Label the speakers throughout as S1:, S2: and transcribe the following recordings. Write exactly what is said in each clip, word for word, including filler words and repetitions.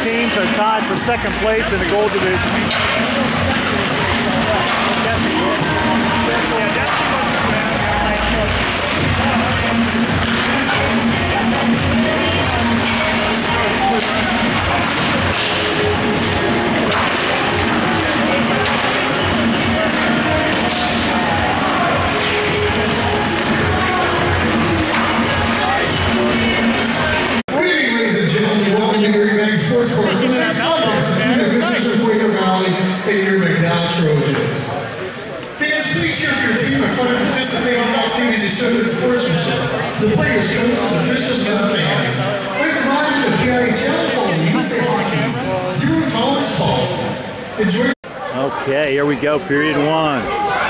S1: teams are tied for second place in the gold division.
S2: Sports Bar for the next contest between the visitors of Quaker Valley and your McDowell Trojans. Fans, please cheer for your team in front of participate in activities to show their sportsmanship. The players, coaches, officials, and fans. We remind you of P I H L falls U S A Hockey's Zero Tolerance Policy. Enjoy.
S1: Okay, here we go, period one.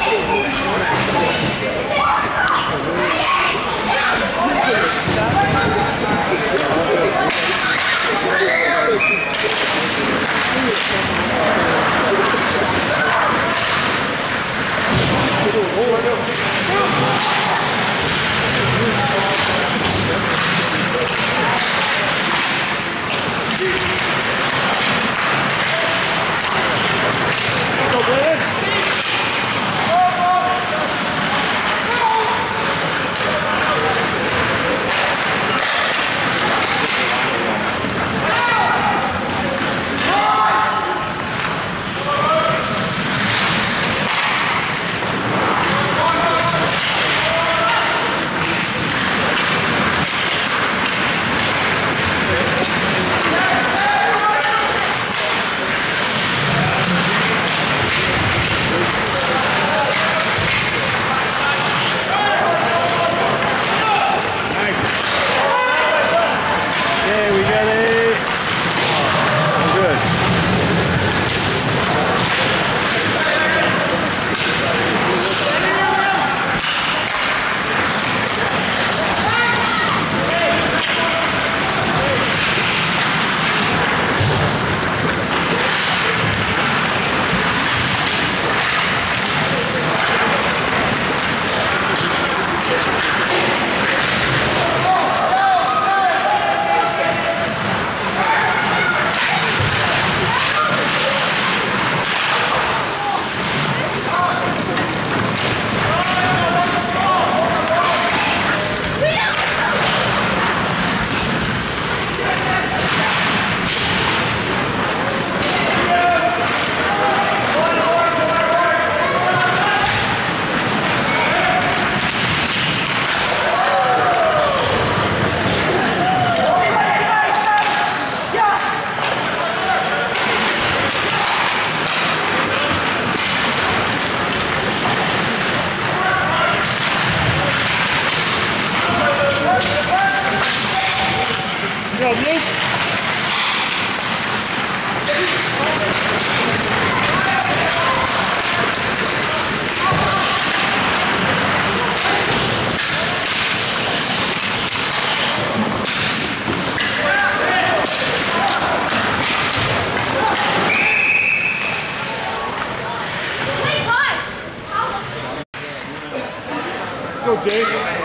S3: Go, Jake.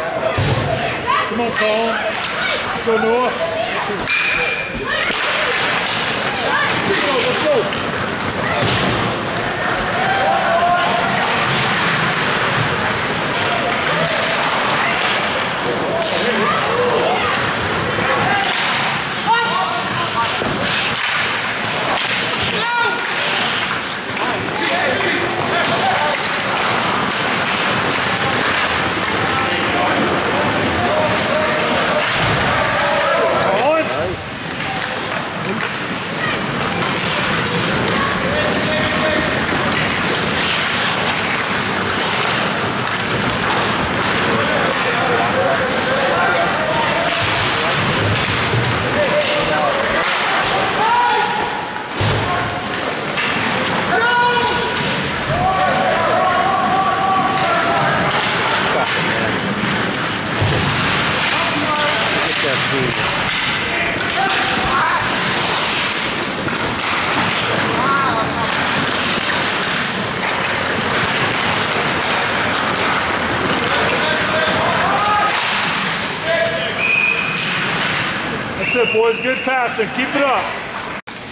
S3: Come on, Colin. Go, Noah. Let's go, let's go. That's it, boys. Good passing. Keep it up.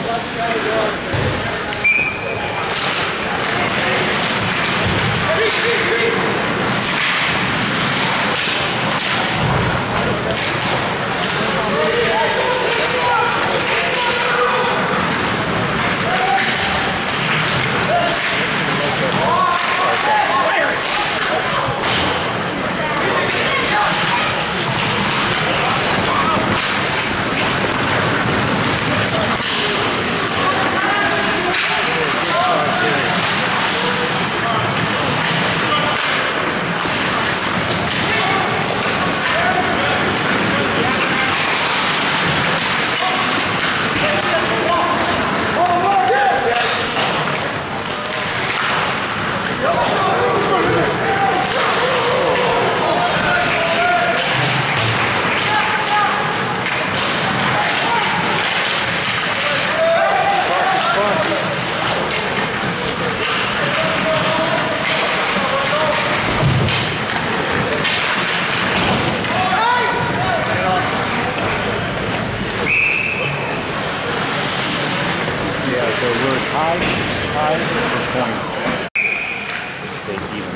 S1: So we're tied, tied for points. Stay even.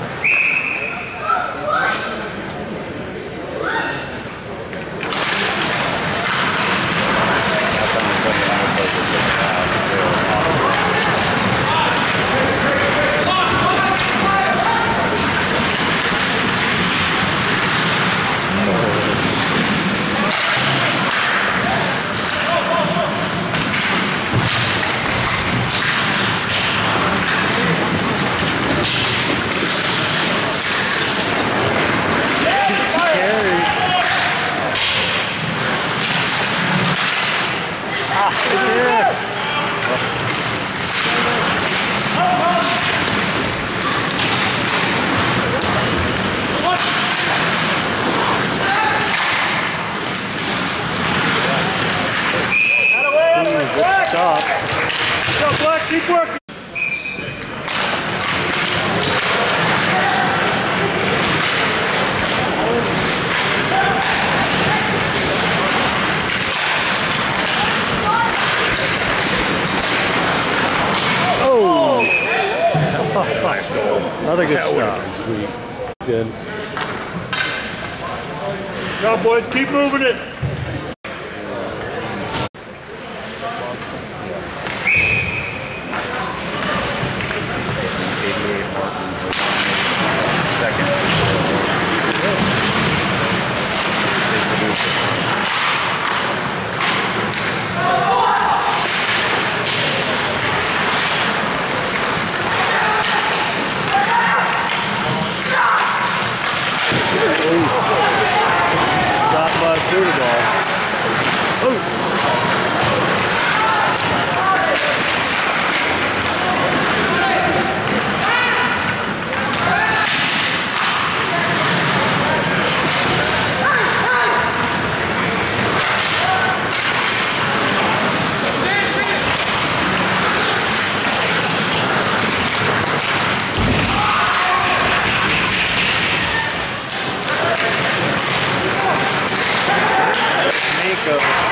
S1: Stop.
S3: Go, Black, keep working.
S1: Oh!
S3: Nice goal.
S1: Another good
S3: That
S1: stop.
S3: would've
S1: Sweet. Good.
S3: Go, boys, keep moving it.
S1: Stop by through the ball. Nico.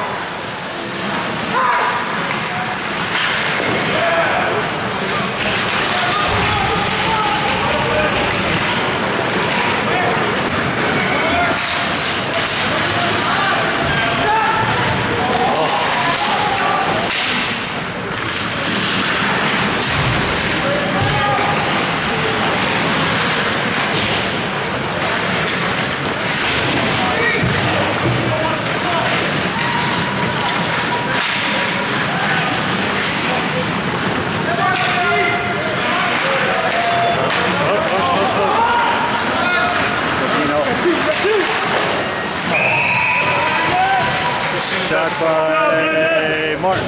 S1: Shot by Martin.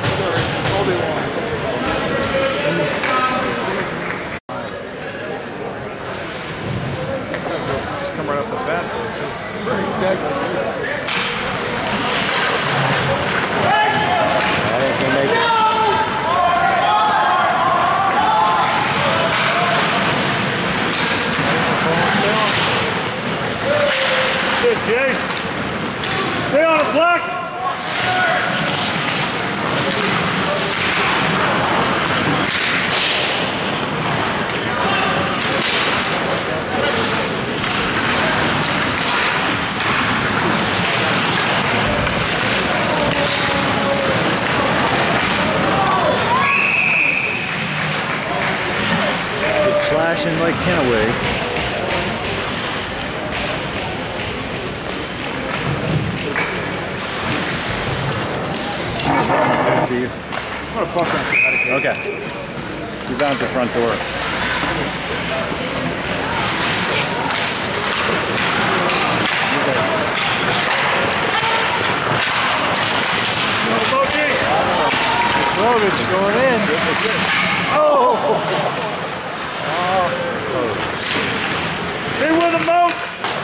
S3: Just come right off the bat.
S1: I can make it.
S3: Good, Jay. Stay on it, Black.
S1: like Kennaway. fifty.
S3: I'm gonna buck on some.
S1: Okay. You're down at the front door. Rovich going in. Oh!
S3: Oh. They win the most.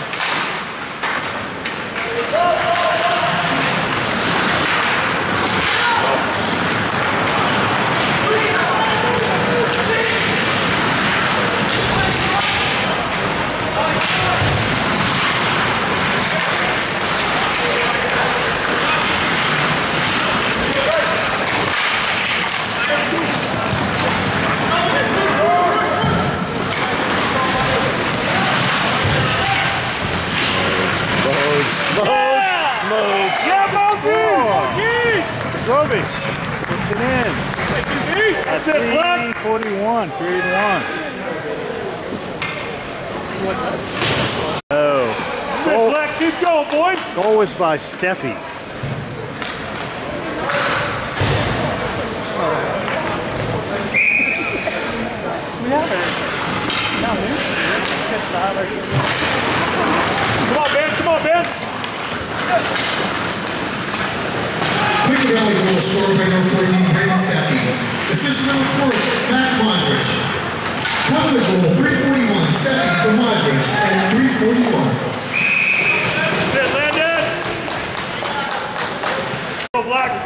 S1: Rovich puts it in.
S3: That's it, Black.
S1: forty-one, period one. Oh.
S3: That's it, Black. Keep going, boys.
S1: Goal was by Steffi.
S3: Come on, Ben. Come on, Ben.
S2: Quick Valley goal scored by number fourteen, Brandon Sappy. Assist number four, Max Modric. Top of the goal, three forty-one, Sappy for Modric at three forty-one.
S3: That's it, Landon. Go, Black.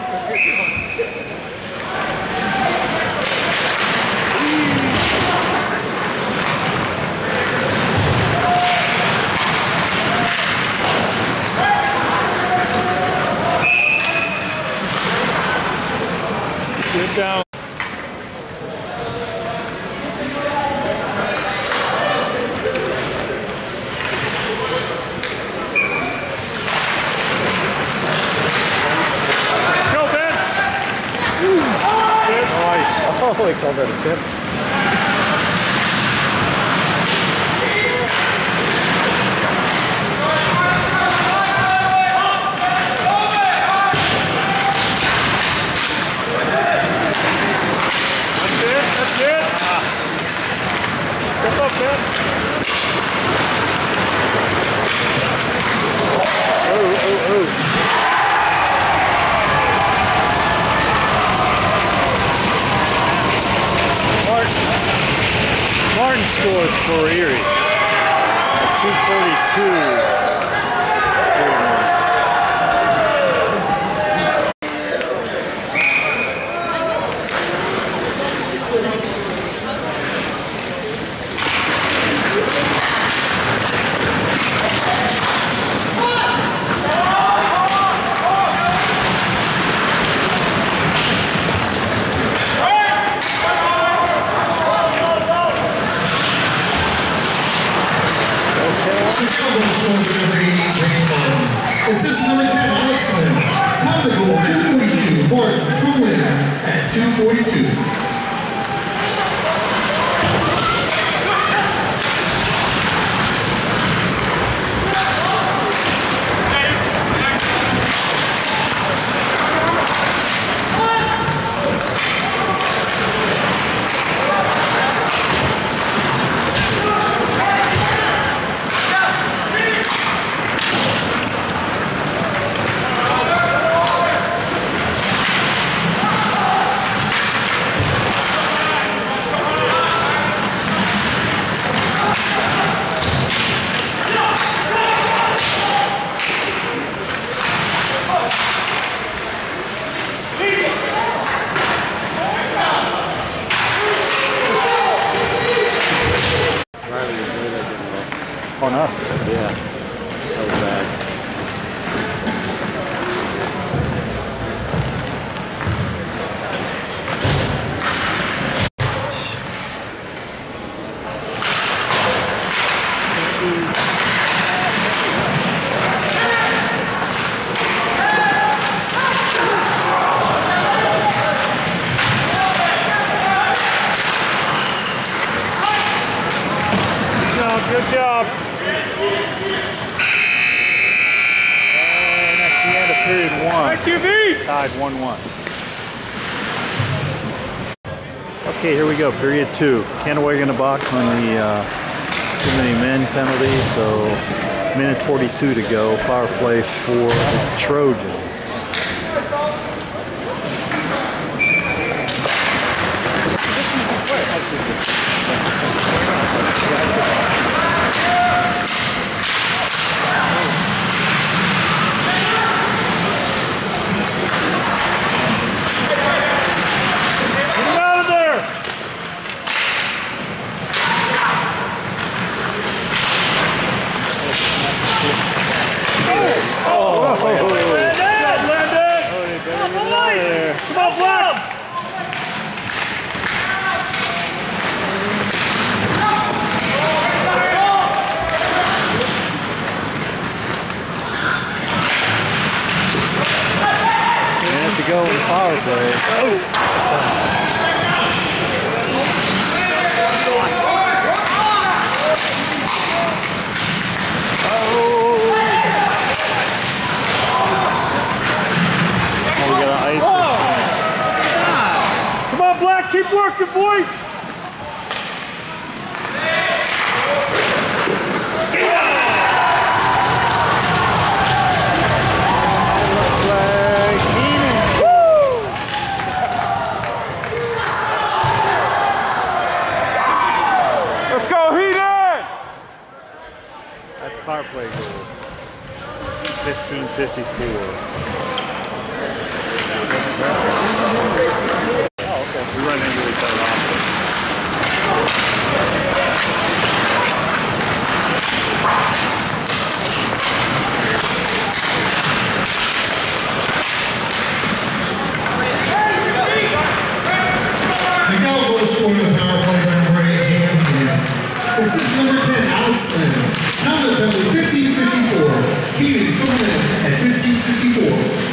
S3: Get down. Go, Ben.
S1: Nice. Oh, he called that a tip.
S3: That's it. Step up, Ben.
S1: Oh, oh, oh. Martin. Martin scores for Erie. two forty-two.
S2: Assist number ten, Alex Lynn. Top of the goal, two forty-two, Martin from Lynn at two forty-two.
S1: On us. Yeah. That was bad.
S3: Q V!
S1: Tied one one. Okay, here we go. Period two. Kentaway in the box on the uh, too many men penalty. So minute forty-two to go. Power play for the Trojans. To go in the power play. Oh. Oh, we got an ice. Oh.
S3: Come on, Black, keep working, boys.
S1: Power play goal. fifteen fifty-four. Oh, okay. We run into each other often.
S2: Miguel goal scoring the power play by number eight, G M. This is number ten, Alex Lynn. Time of penalty fifteen fifty-four. Heating from Lynn at fifteen fifty-four.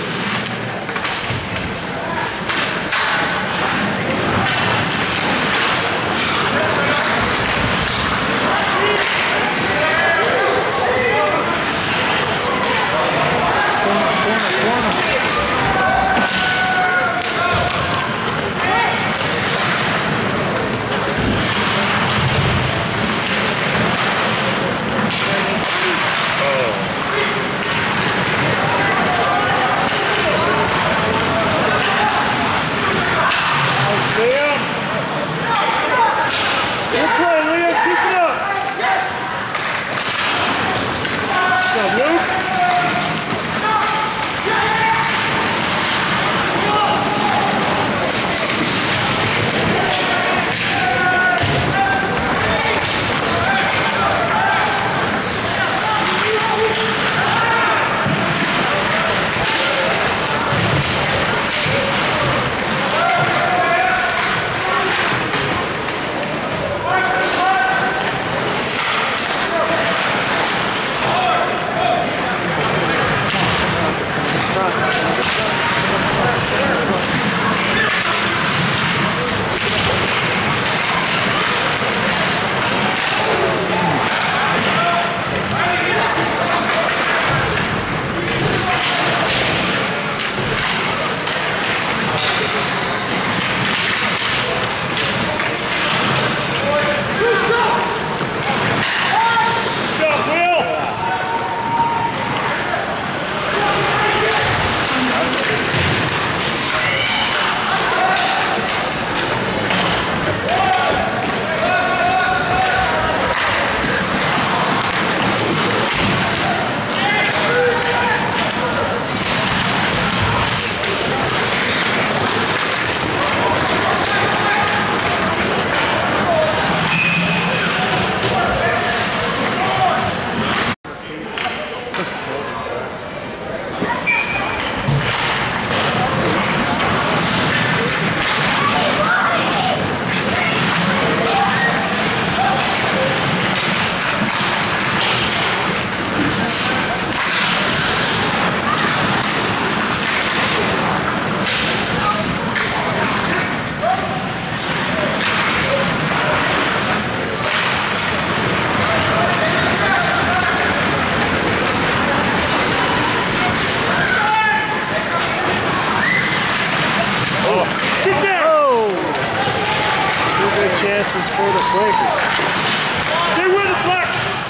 S3: Oh, get there!
S1: Oh! Two good chances for the Quakers.
S3: Stay with it, Black!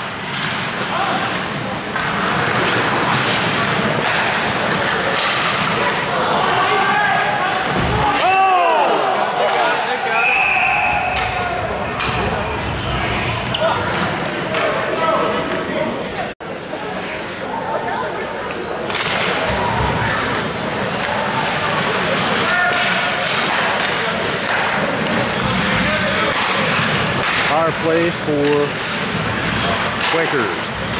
S1: Power play for Quakers.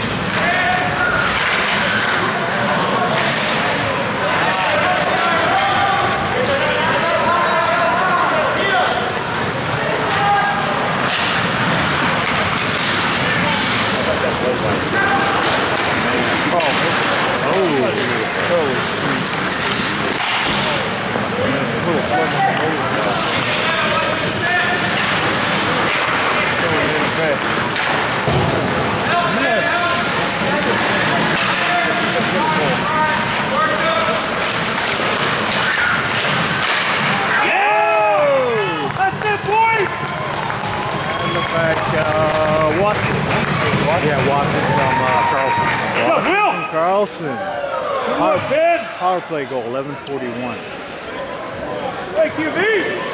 S1: Back, uh, Watson. Watson. Yeah, Watson from uh, Carlson.
S3: What's up, Bill?
S1: Carlson.
S3: Power, Ben.
S1: Power play goal, eleven forty-one.
S3: Hey, Q B.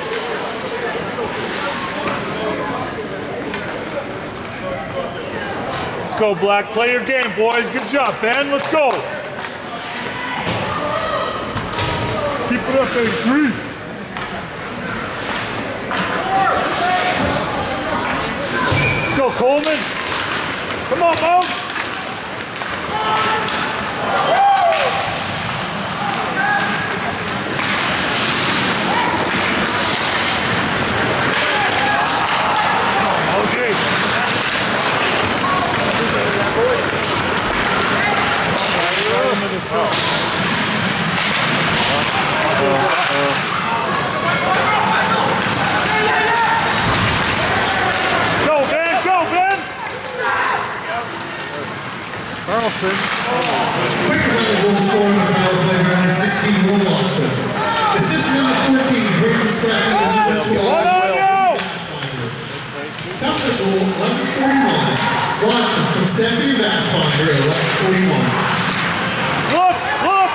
S3: Let's go, Black. Play your game, boys. Good job, Ben. Let's go. Keep it up, A three. Go, Coleman. Come on, Mo. Okay.
S1: Carlson.
S2: Quicker than the goal scorer on the power play, number sixteen, Will Watson. Assist number fourteen, Brayden Stafford, and number twelve. Tops at goal, eleven forty-one. Watson from Steffi Vaxfinder, eleven forty-one.
S3: Look, look.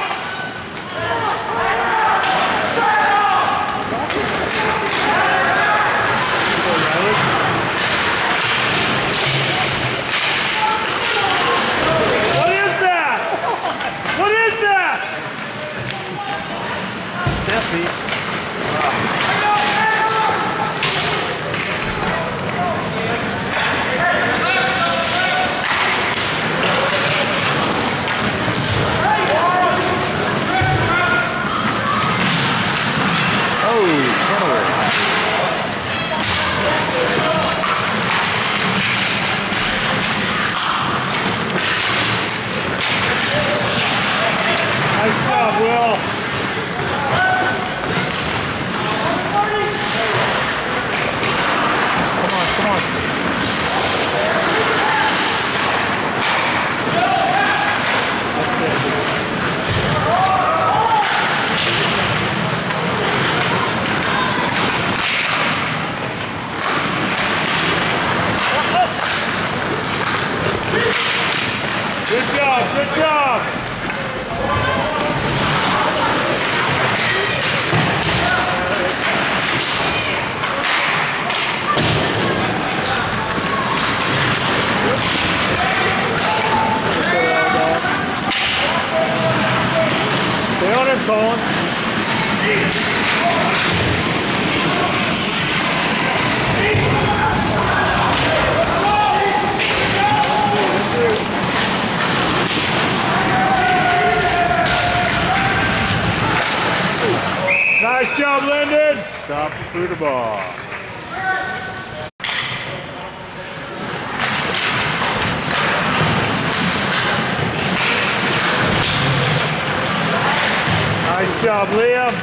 S3: Nice job, Will. Come on, come on. That's it. Good job, good job. Stay on it, Colin. Nice job, Lyndon. Stop through the ball. Nice job, Liam.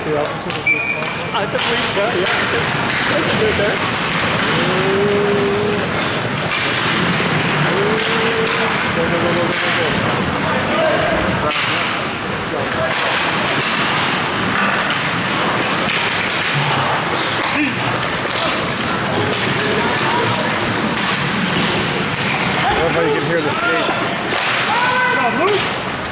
S4: the opposite of this one? I believe so, yeah. That's a good there. Go, go, go, go, go, go, go.
S1: Everybody can hear the skates.
S3: Come on, Luke.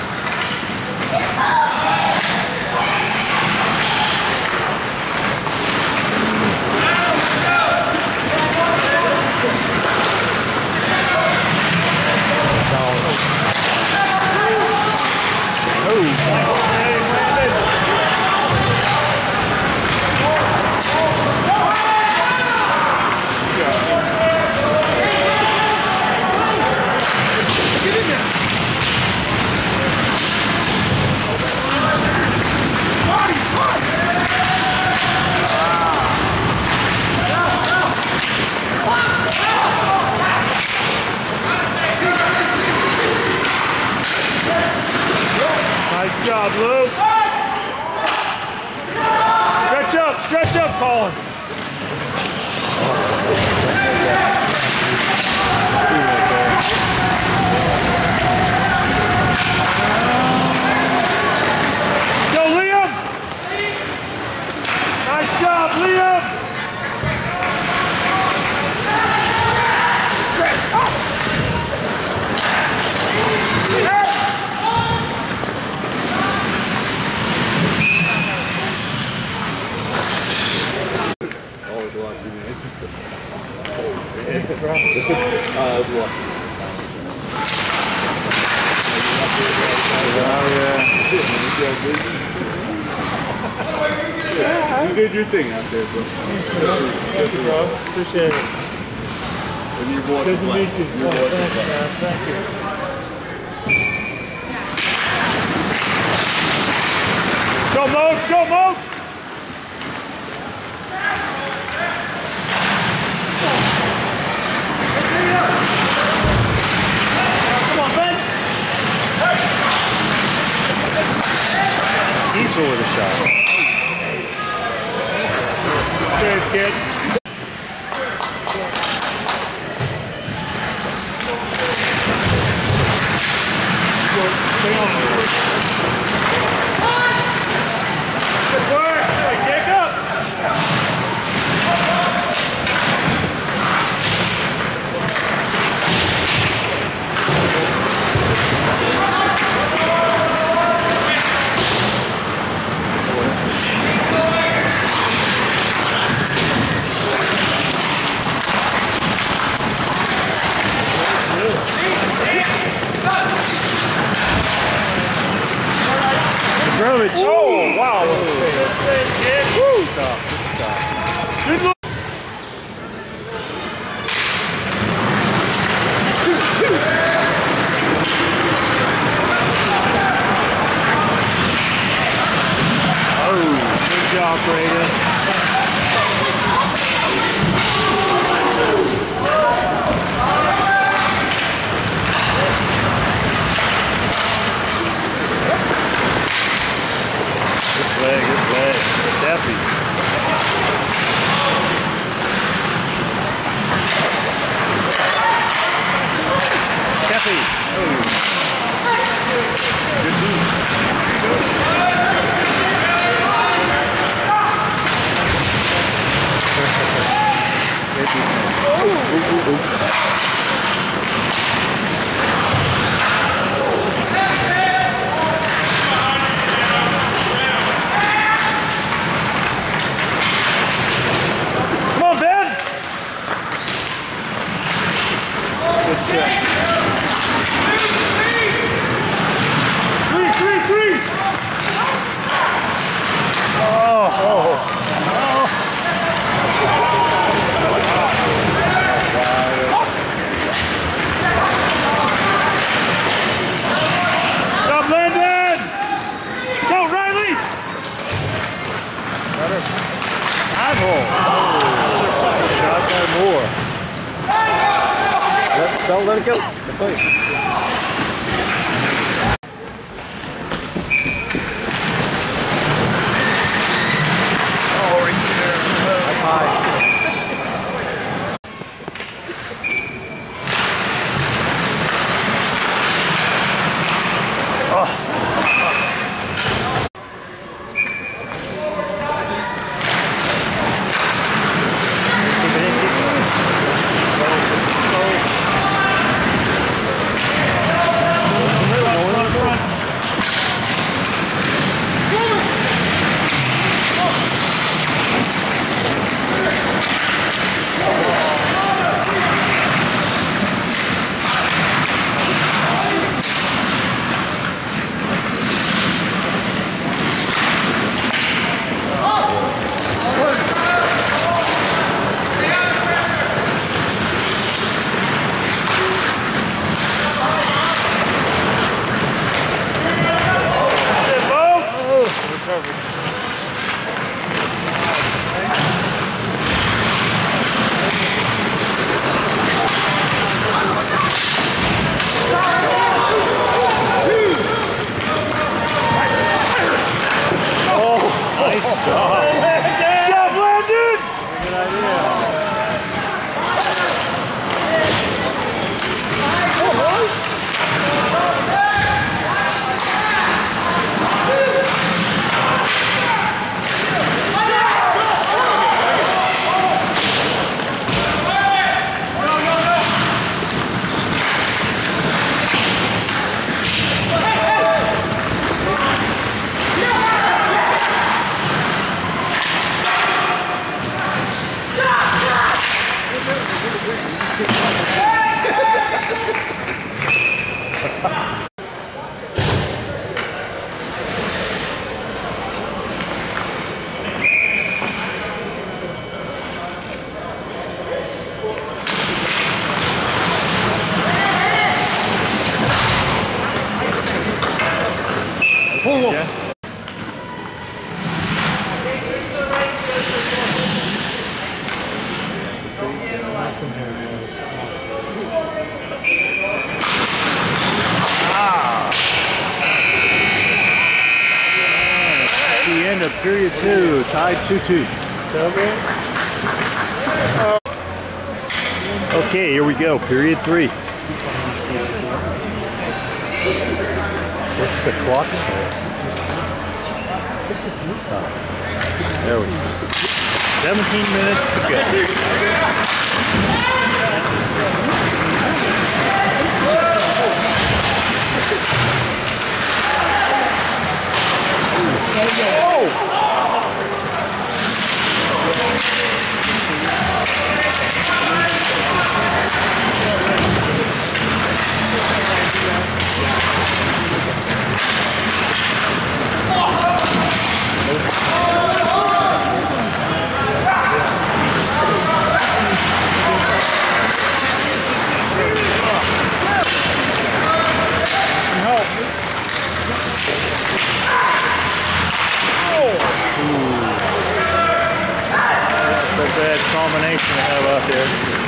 S3: Nice job, Luke. Stretch up, stretch up, Colin. Go, Liam. Nice job, Liam.
S5: You did your thing out there, bro.
S4: Thank you, bro. Appreciate it.
S5: And you bought
S4: Good
S5: the
S4: to
S5: flag.
S4: meet you.
S5: You
S4: Oh,
S5: bought the
S4: thanks,
S5: flag.
S4: man. Thank you.
S3: Go, Moke, go, Moke. Come on, Ben.
S1: Diesel with a shot.
S3: Good kid. Good work. Hey, Jacob.
S1: Grovich.
S3: Oh, wow. Good save, kid. Woo.
S1: Stop. Good stop.
S3: Good look.
S1: Good job, Brayden. Good play, good play. Steffi. Steffi. Good
S3: Come on, Ben.
S1: Good check.
S3: Three, three, three. Stop, Landon. Go, Riley.
S1: Five hole. Shot by Moore. Let, don't let it go. That's all. The end of period two, tied two two. Okay, here we go, period three. What's the clock say? Oh, there we go. seventeen minutes to go. Bad combination to have out there.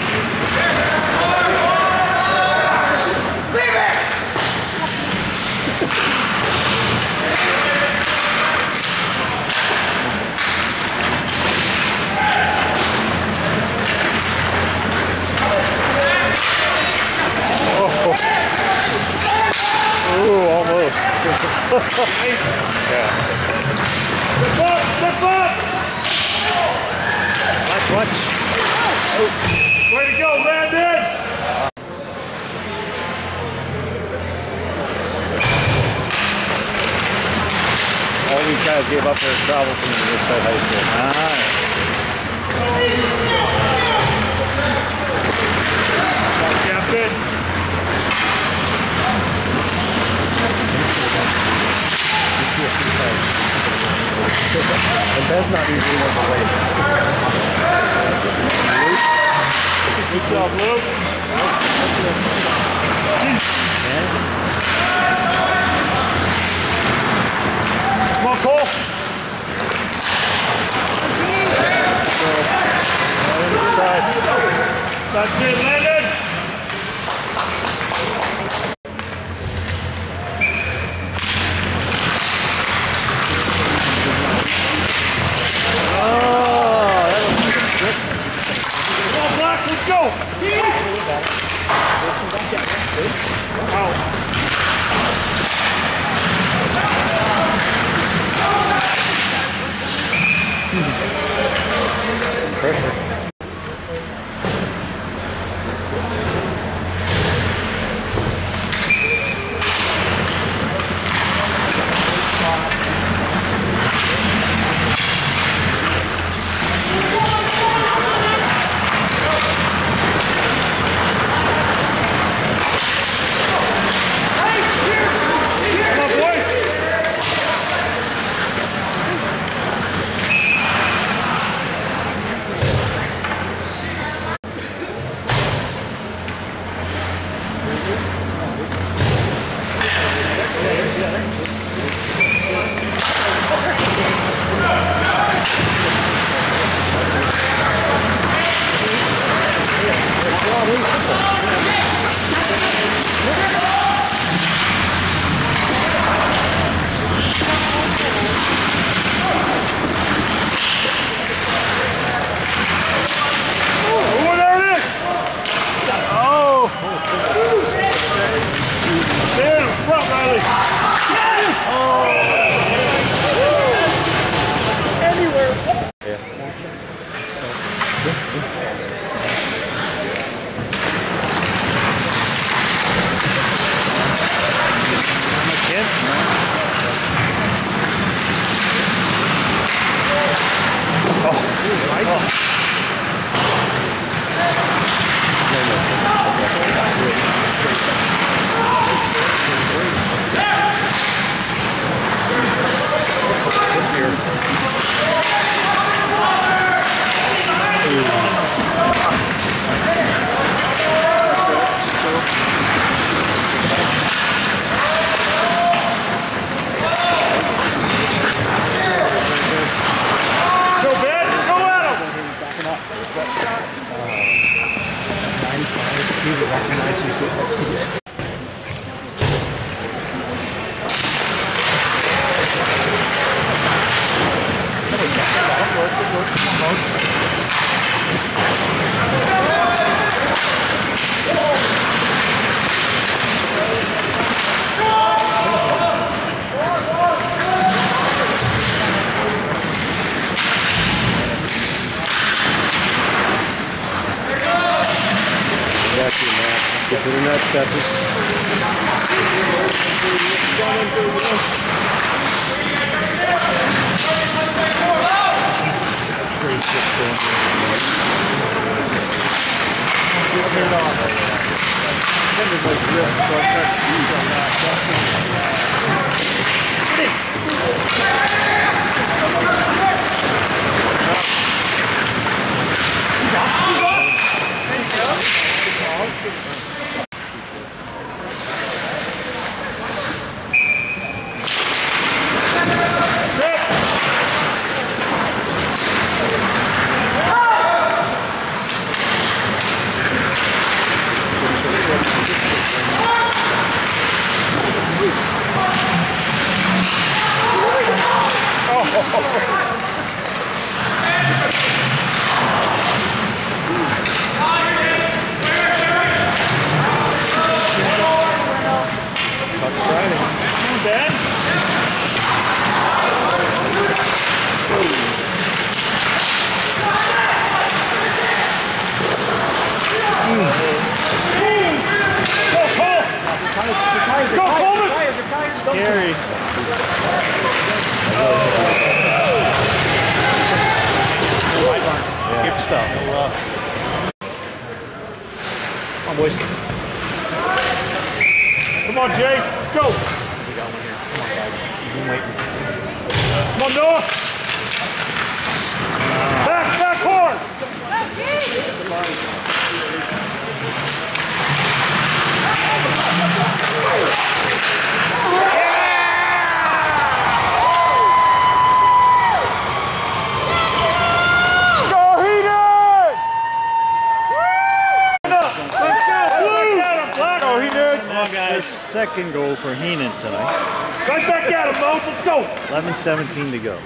S1: Oh, Ooh, almost. Yeah.
S3: Step up! Step up!
S1: Watch, watch. Oh.
S3: Way to go, Landon!
S1: All these guys gave up their travel from the Woodside High School. Nice.
S3: Captain.
S1: And that's not usually one of the ways.
S3: Good job, Luke. Come on, Cole. That's it, Landon. Oh, there it is! Oh! Stay in front, Riley! Oh! Anywhere!
S1: Get to the next step. Gary. Good stuff. Come on, boys.
S3: Come on, Jace. Let's go.
S1: We got one here. Come on, guys. You've been waiting.
S3: Come on, Noah. Back, back hard.
S1: Second goal for Heenan tonight.
S3: Right back at him, Mose. Let's go.
S1: eleven seventeen to go.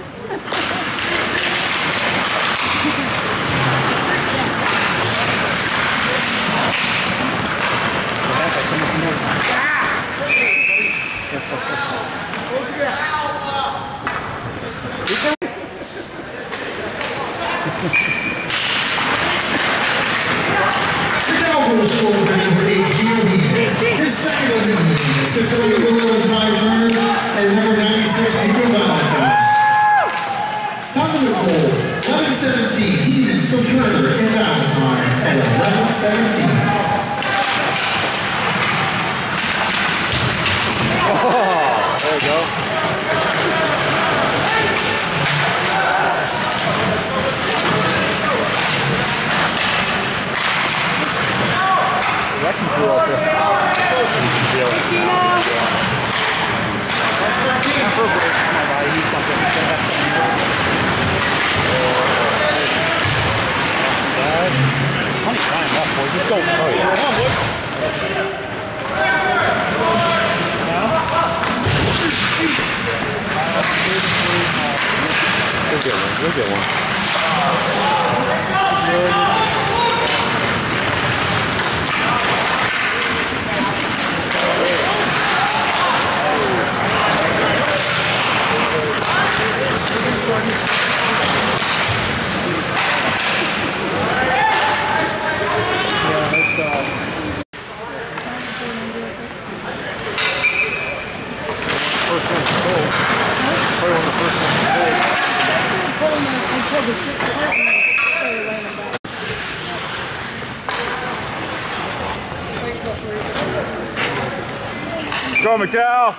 S2: His second of the evening, six eleven Will Ty Turner and number ninety-six Nico Valentine. Top of the goal, eleven seventeen, Heaton from Turner and Valentine at eleven seventeen.
S1: Oh, there we go. Wrecking crew up there. Time for a break. Come on, buddy. Eat something. We're gonna have something.
S4: plenty of time left, boys. Let's go. Oh, yeah. Come on, boys.
S1: We'll get one. We'll get one. First one's sold. Probably one of the first ones sold.
S3: Let's go, McDowell.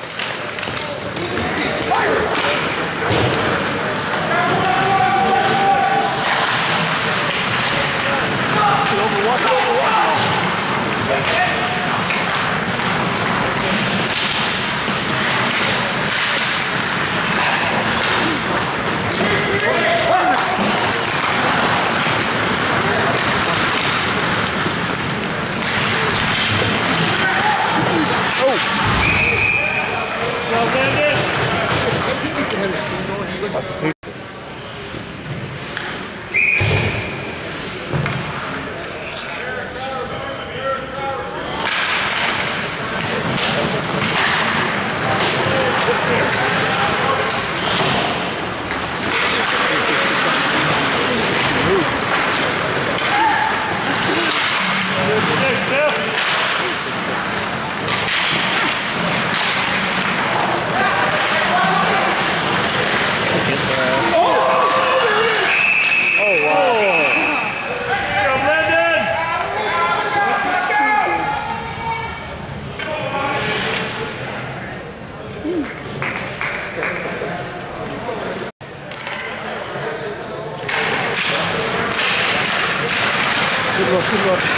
S1: Good luck, good luck.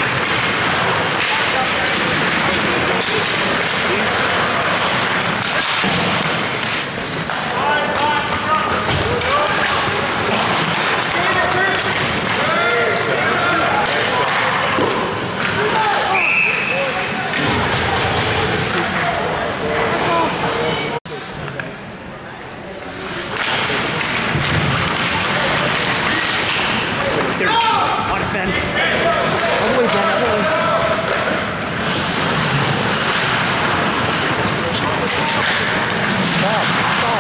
S4: On it, Ben. All the way, Ben. All the way. Stop.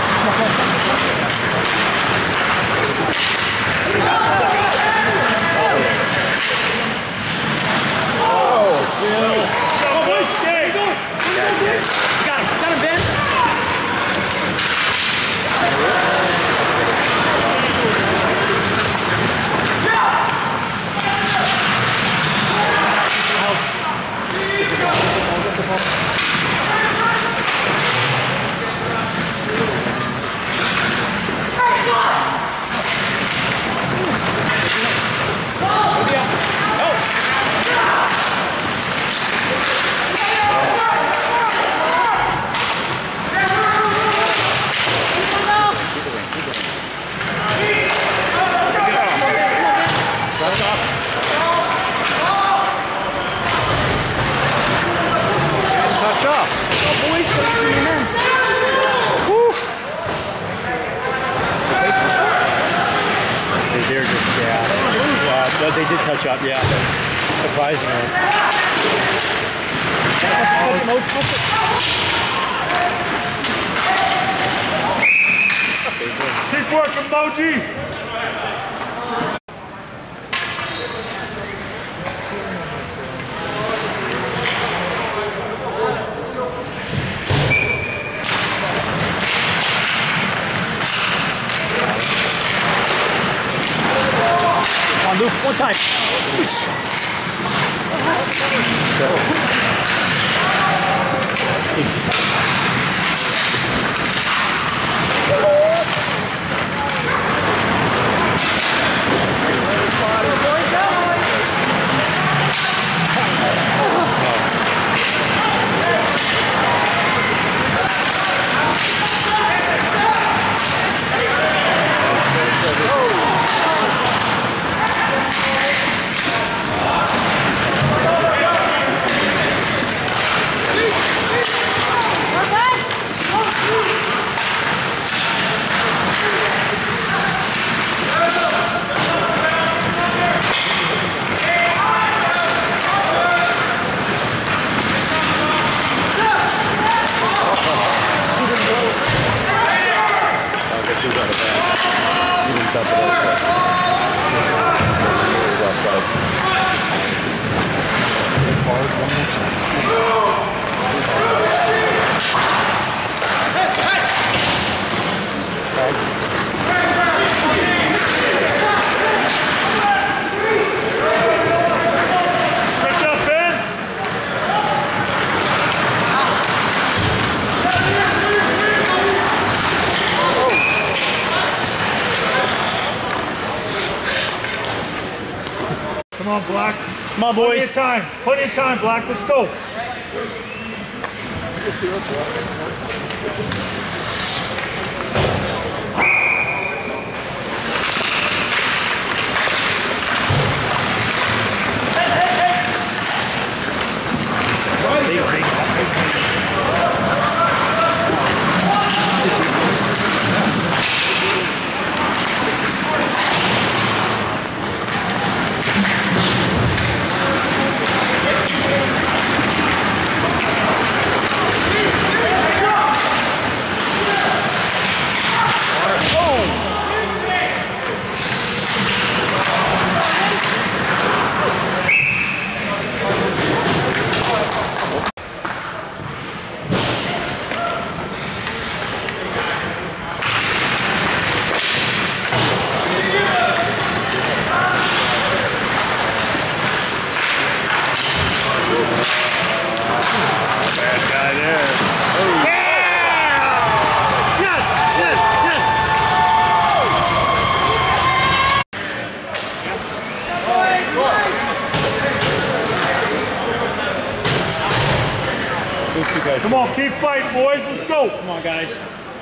S3: Oh, Bill. Go, boys. Stay. Go.
S4: Got him. Got him, Ben.
S1: Touch off.
S4: Oh, boys, what are you doing then?
S1: They dare just, yeah.
S4: Yeah, but they did touch up, yeah. Surprisingly.
S3: Keep working, Moji.
S4: On, Luke, one time.
S1: top of
S3: Good job, Ben. Come on, Black.
S1: Come on,
S3: Plenty
S1: boys.
S3: of time. Plenty of time, Black. Let's go. Come on, keep fighting, boys. Let's go.
S4: Come on, guys.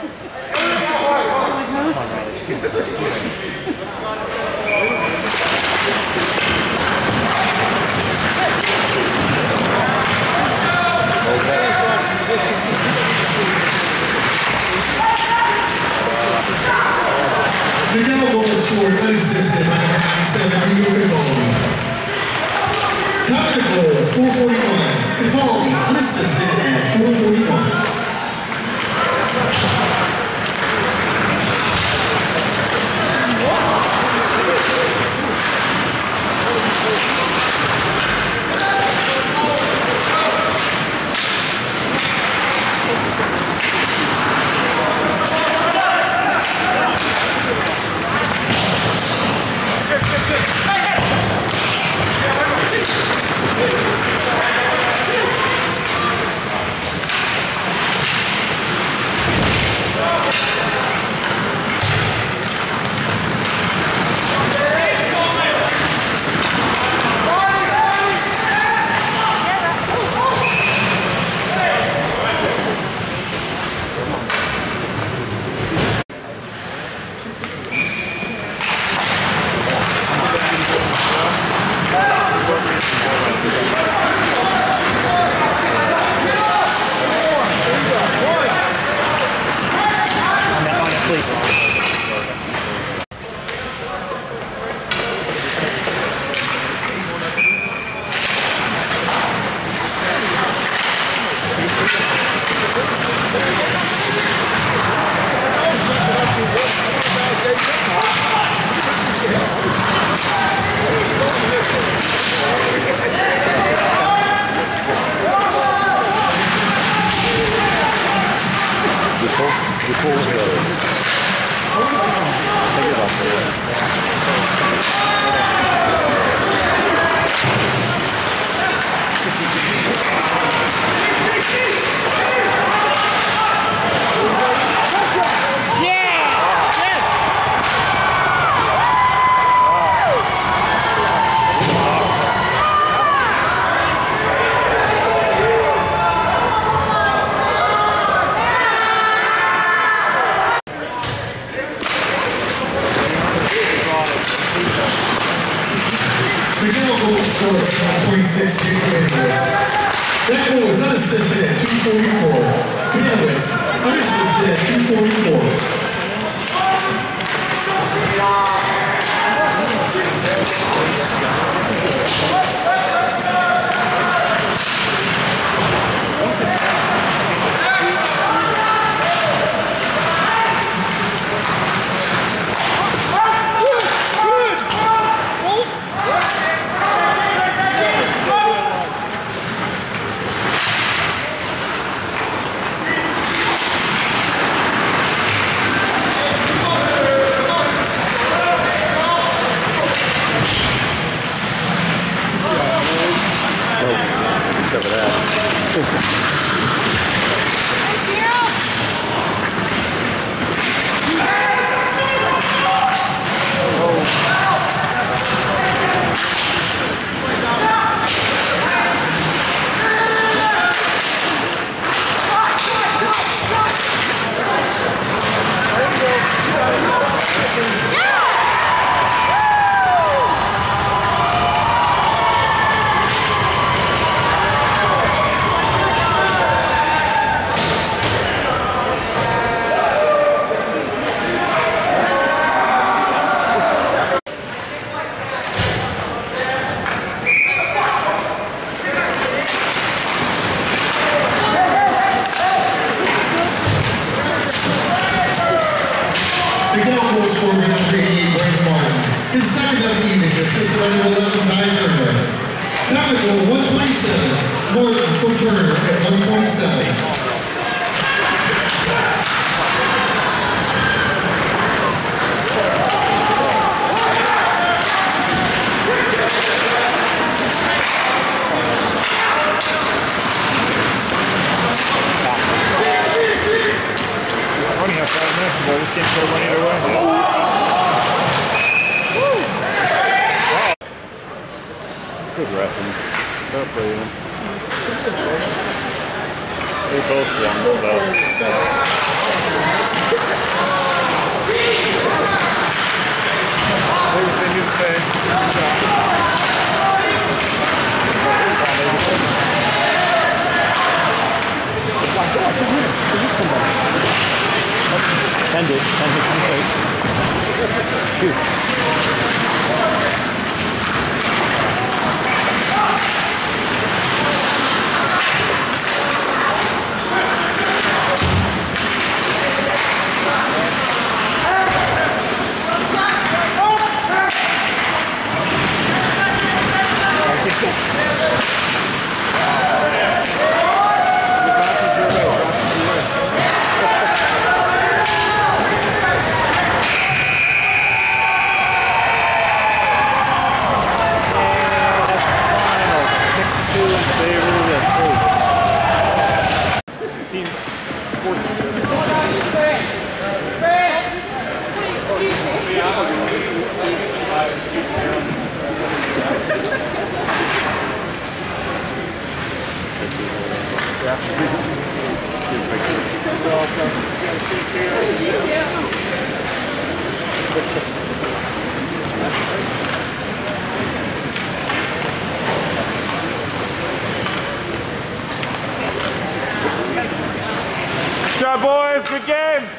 S2: Miguel Wallace scored unassisted by ninety-seven U Bowling. Dominic Lowell, four forty-one. Cataldi, unassisted at four forty-one. twenty-six Jake Bandwidth. That goal is unassisted at two forty-four. Bandwidth unassisted at two forty-four.
S1: cover that.
S2: His second of the evening, assisted under eleven Ty Turner. Time to go one twenty-seven. Morton from Turner at one twenty-seven.
S3: Running out five minutes, but this game's still running away.
S1: Good referee. Fair play, man.
S3: They both won, though. What was they need to say?
S1: End it. End it. Shoot.
S3: Good job, boys. Good game.